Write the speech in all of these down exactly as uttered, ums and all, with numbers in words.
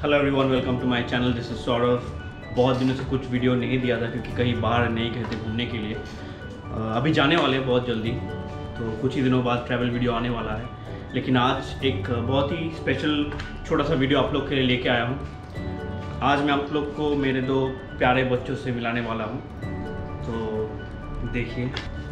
Hello everyone, welcome to my channel. This is Saurabh. बहुत दिनों से कुछ वीडियो नहीं दिया था क्योंकि कहीं बाहर नहीं गए थे घूमने के लिए। अभी जाने वाले हैं बहुत जल्दी, तो कुछ ही दिनों बाद ट्रैवल वीडियो आने वाला है। लेकिन आज एक बहुत ही स्पेशल छोटा सा वीडियो आप लोग के लिए लेके आया हूँ। आज मैं आप लोग को मेरे दो प्यारे बच्चों से मिलाने वाला हूँ, तो देखिए।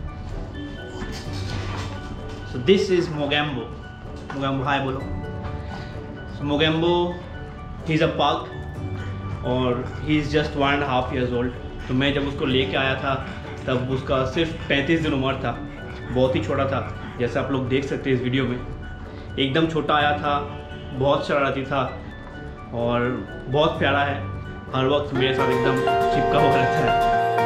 So this is Mogambo. Mogambo hi बोलो। So Mogambo he is a pug और he is just one and half years old. तो मैं जब उसको लेके आया था तब उसका सिर्फ पैंतीस दिन उम्र था, बहुत ही छोटा था। जैसे आप लोग देख सकते हैं इस वीडियो में, एकदम छोटा आया था, बहुत शरारती था और बहुत प्यारा है। हर वक्त मेरे साथ एकदम चिपका हुआ रहता है।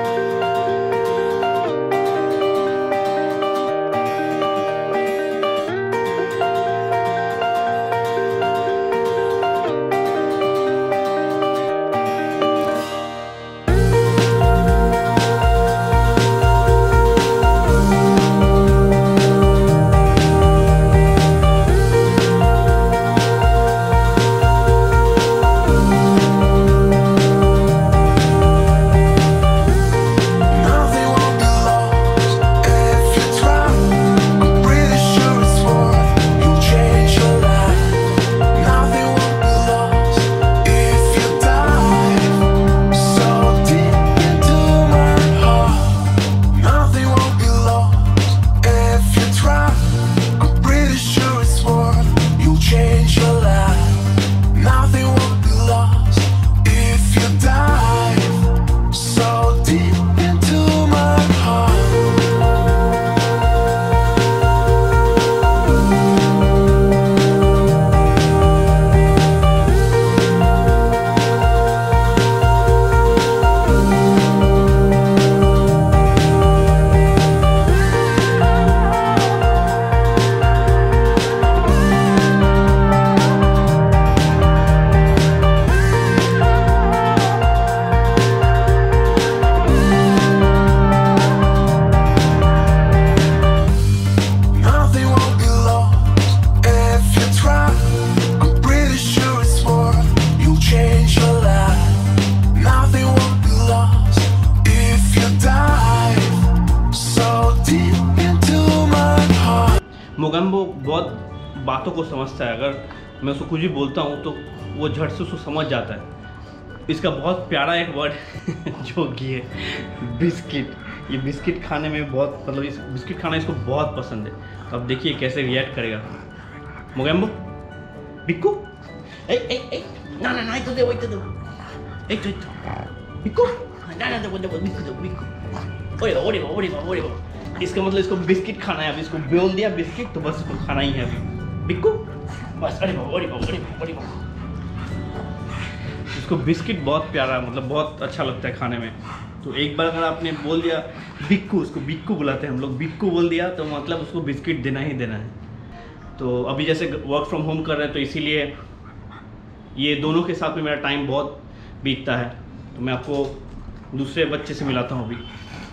मोगेम्बो बहुत बातों को समझता है। अगर मैं उसको कुछ भी बोलता हूँ तो वो झट से उसको समझ जाता है। इसका बहुत प्यारा एक वर्ड जो कि है बिस्किट। ये बिस्किट खाने में बहुत मतलब इस बिस्किट खाना इसको बहुत पसंद है। तो अब देखिए कैसे रिएक्ट करेगा। मोगेम्बो बिक्कू ए ए ए ना ना ना, तो दे वही तो दे एक तो बिक्कू ना ना, तो दे बिक्कू दे बिक्कू ओए ओरे ओरे ओरे। इसका मतलब इसको बिस्किट खाना है। अभी इसको बोल दिया बिस्किट तो बस इसको खाना ही है अभी बिक्कू बस। अरे बाबा अरे बाबा अरे बाबा अरे बाबा। इसको बिस्किट बहुत प्यारा मतलब बहुत अच्छा लगता है खाने में। तो एक बार अगर आपने बोल दिया बिक्कू, उसको बिक्कू बुलाते हैं हम लोग, बिक्कू बोल दिया तो मतलब उसको बिस्किट देना ही देना है। तो अभी जैसे वर्क फ्रॉम होम कर रहे हैं तो इसीलिए ये दोनों के साथ में मेरा टाइम बहुत बीतता है। तो मैं आपको दूसरे बच्चे से मिलाता हूँ अभी।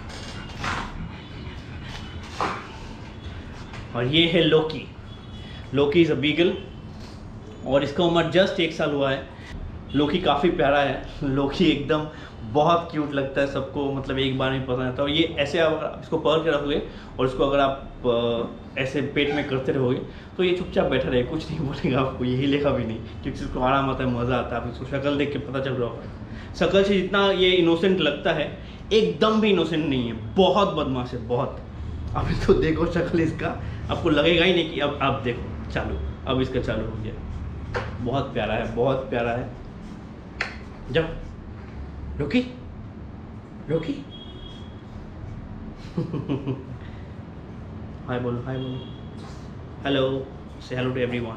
और ये है लोकी। लोकी इज़ अ बीगल और इसका उम्र जस्ट एक साल हुआ है। लोकी काफ़ी प्यारा है। लोकी एकदम बहुत क्यूट लगता है सबको, मतलब एक बार में पसंद आता है। और ये ऐसे आप इसको पकड़ के रखोगे और इसको अगर आप ऐसे पेट में करते रहोगे तो ये चुपचाप बैठा रहे, कुछ नहीं बोलेगा आपको, यही लेखा भी नहीं, क्योंकि इसको आराम आता है, मज़ा आता है। आप इसको शक्ल देख के पता चल रहा होगा। शक्ल से जितना ये इनोसेंट लगता है एकदम भी इनोसेंट नहीं है, बहुत बदमाश है बहुत। अब इसको देखो शक्ल इसका, आपको लगेगा ही नहीं कि अब आप देखो चालू, अब इसका चालू हो गया। बहुत प्यारा है, बहुत प्यारा है। जाओ रोकी रोकी हाय बोलो हाय बोलो हेलो से हेलो टू एवरीवन।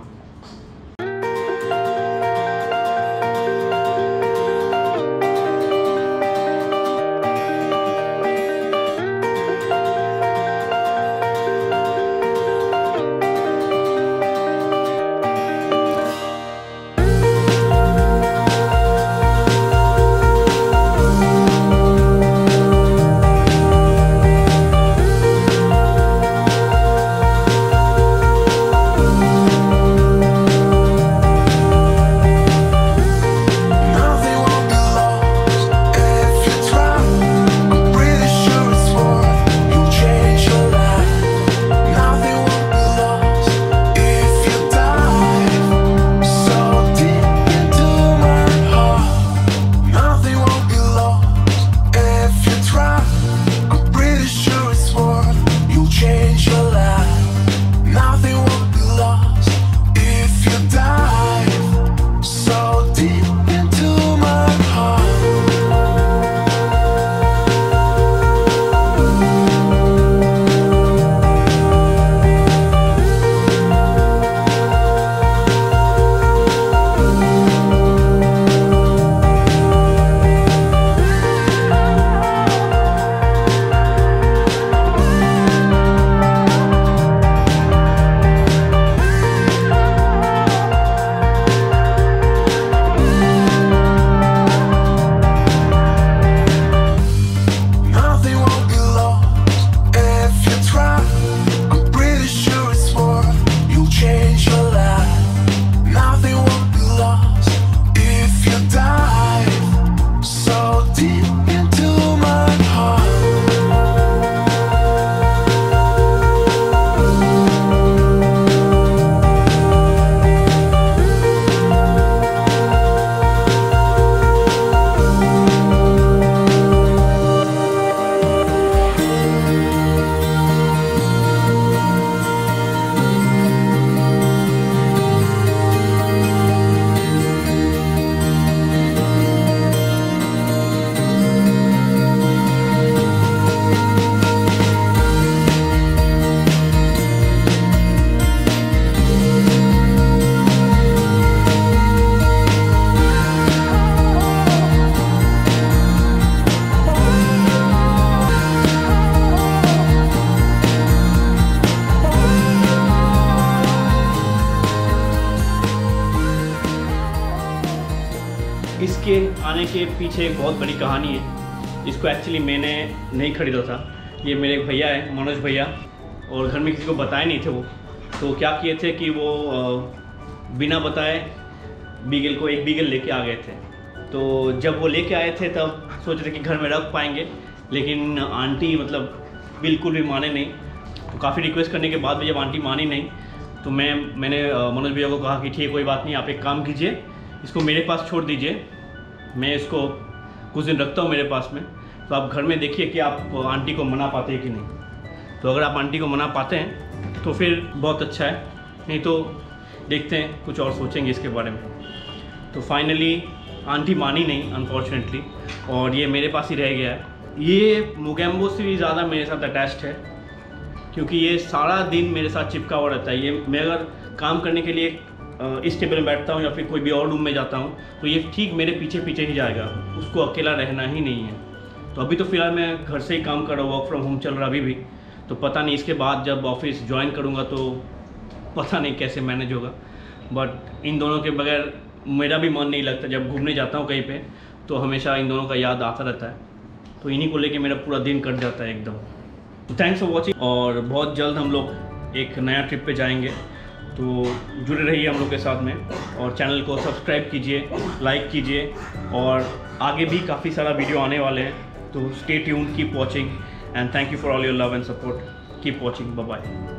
इसके आने के पीछे एक बहुत बड़ी कहानी है। इसको एक्चुअली मैंने नहीं ख़रीदा था, ये मेरे भैया है मनोज भैया, और घर में किसी को बताए नहीं थे वो। तो क्या किए थे कि वो बिना बताए बीगल को एक बीगल लेके आ गए थे। तो जब वो लेके आए थे तब सोच रहे कि घर में रख पाएंगे, लेकिन आंटी मतलब बिल्कुल भी माने नहीं। तो काफ़ी रिक्वेस्ट करने के बाद भी जब आंटी मानी नहीं तो मैं मैंने मनोज भैया को कहा कि ठीक है कोई बात नहीं, आप एक काम कीजिए, इसको मेरे पास छोड़ दीजिए, मैं इसको कुछ दिन रखता हूँ मेरे पास में। तो आप घर में देखिए कि आप आंटी को मना पाते हैं कि नहीं। तो अगर आप आंटी को मना पाते हैं तो फिर बहुत अच्छा है, नहीं तो देखते हैं कुछ और सोचेंगे इसके बारे में। तो फाइनली आंटी मानी नहीं अनफॉर्चुनेटली, और ये मेरे पास ही रह गया है। ये मोगैम्बो से भी ज़्यादा मेरे साथ अटैच्ड है, क्योंकि ये सारा दिन मेरे साथ चिपका हुआ रहता है। ये मैं अगर काम करने के लिए इस टेबल में बैठता हूँ या फिर कोई भी और रूम में जाता हूँ तो ये ठीक मेरे पीछे पीछे ही जाएगा, उसको अकेला रहना ही नहीं है। तो अभी तो फ़िलहाल मैं घर से ही काम कर रहा हूँ, वर्क फ्रॉम होम चल रहा अभी भी। तो पता नहीं इसके बाद जब ऑफिस ज्वाइन करूँगा तो पता नहीं कैसे मैनेज होगा। बट इन दोनों के बगैर मेरा भी मन नहीं लगता। जब घूमने जाता हूँ कहीं पे तो हमेशा इन दोनों का याद आता रहता है, तो इन्हीं को लेके मेरा पूरा दिन कट जाता है एकदम। थैंक्स फॉर वॉचिंग, और बहुत जल्द हम लोग एक नया ट्रिप पे जाएंगे, तो जुड़े रहिए हम लोग के साथ में, और चैनल को सब्सक्राइब कीजिए, लाइक कीजिए, और आगे भी काफ़ी सारा वीडियो आने वाले हैं। तो stay tuned, keep watching, and thank you for all your love and support. Keep watching, bye bye.